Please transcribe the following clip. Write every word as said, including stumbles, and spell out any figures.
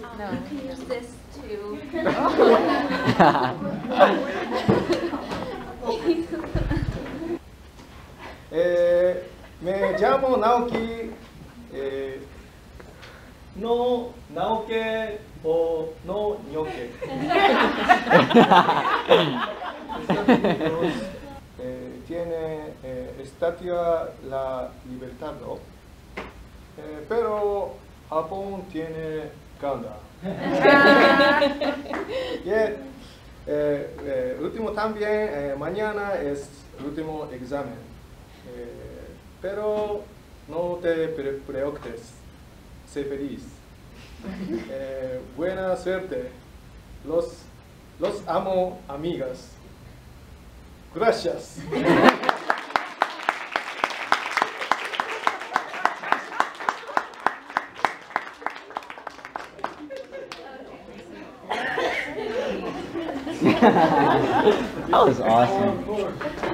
No. You can use this too. eh, me llamo Naoki. Eh, no Naoki o no ñoque. Estados Unidos eh, tiene eh, estatua la libertad, ¿no? Eh, pero Japón tiene Ganda. Y eh, eh, último también, eh, mañana es último examen. Eh, pero no te pre preocupes, sé feliz. Eh, buena suerte. Los, los amo, amigas. Gracias. That was awesome.